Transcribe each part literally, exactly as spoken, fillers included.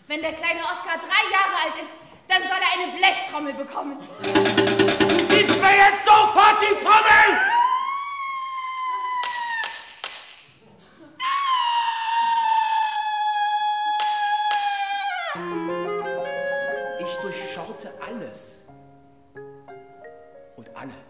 Wenn der kleine Oskar drei Jahre alt ist, dann soll er eine Blechtrommel bekommen. Gib mir jetzt sofort die Trommel! Ich durchschaute alles und alle.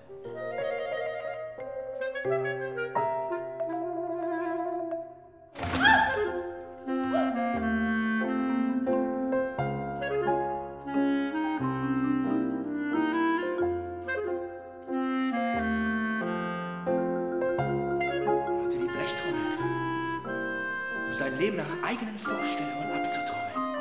Sein Leben nach eigenen Vorstellungen abzutrommeln.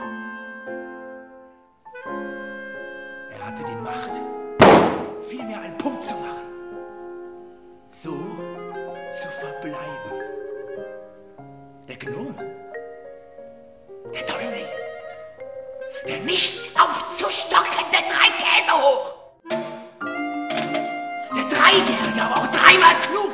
Er hatte die Macht, vielmehr einen Punkt zu machen. So zu verbleiben. Der Gnom, der Däumling, der nicht aufzustockende Dreikäsehoch, der Dreijährige, aber auch dreimal kluge.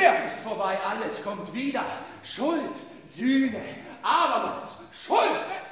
Vorbei, alles kommt wieder. Schuld, Sühne, abermals Schuld.